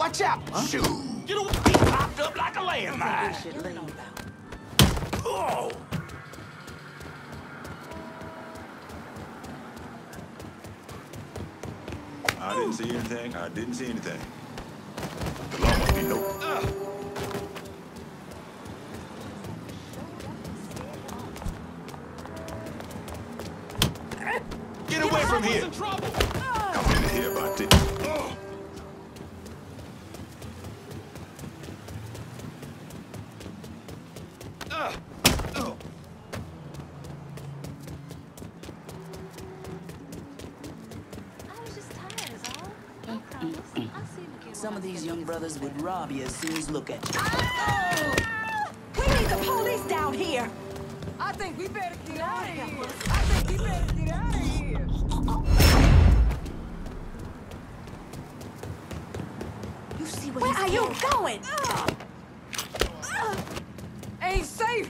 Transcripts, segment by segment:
Watch out! Huh? Shoot! Get away! He popped up like a landmine. Oh! I didn't see anything. I didn't see anything. The law must be no. Get away from here! I'm gonna hear about this. Some of these young brothers would rob you as soon as look at you. We need the police down here! I think we better get out of here. I think we better get out of here. You see where are you going? Ain't safe.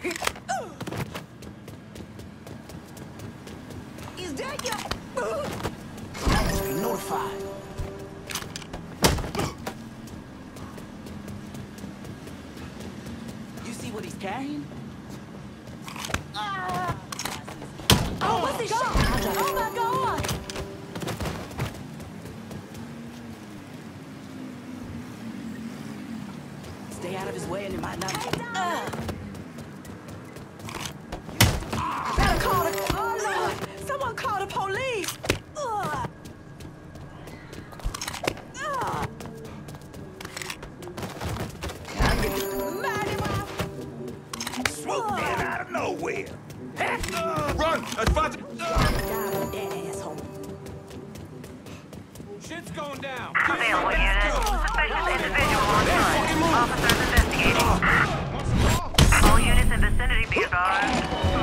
Is that your... I must be notified. You see what he's carrying? Oh, what's this shit? Oh my God! Stay out of his way and it might not... Better call the... Oh, Lord! Someone call the police! Swoop in out of nowhere! Run! That's fine! Shit's going down! Available unit. Suspicious individual on foot. Officers investigating. All units in vicinity be advised.